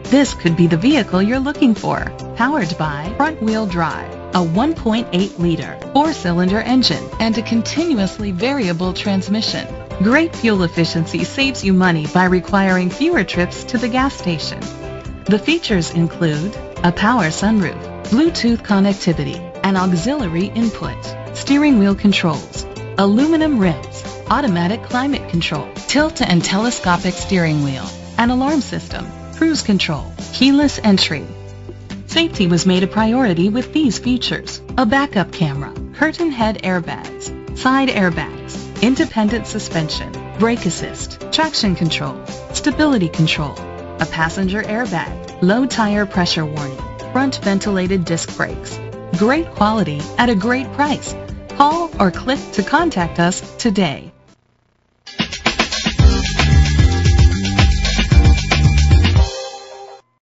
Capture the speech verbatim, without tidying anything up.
This could be the vehicle you're looking for. Powered by front-wheel drive, a one point eight liter four-cylinder engine, and a continuously variable transmission. Great fuel efficiency saves you money by requiring fewer trips to the gas station. The features include a power sunroof, Bluetooth connectivity, an auxiliary input, steering wheel controls, aluminum rims, automatic climate control, tilt and telescopic steering wheel, an alarm system, cruise control, keyless entry. Safety was made a priority with these features: a backup camera, curtain head airbags, side airbags, independent suspension, brake assist, traction control, stability control, a passenger airbag, low tire pressure warning, front ventilated disc brakes. Great quality at a great price. Call or click to contact us today.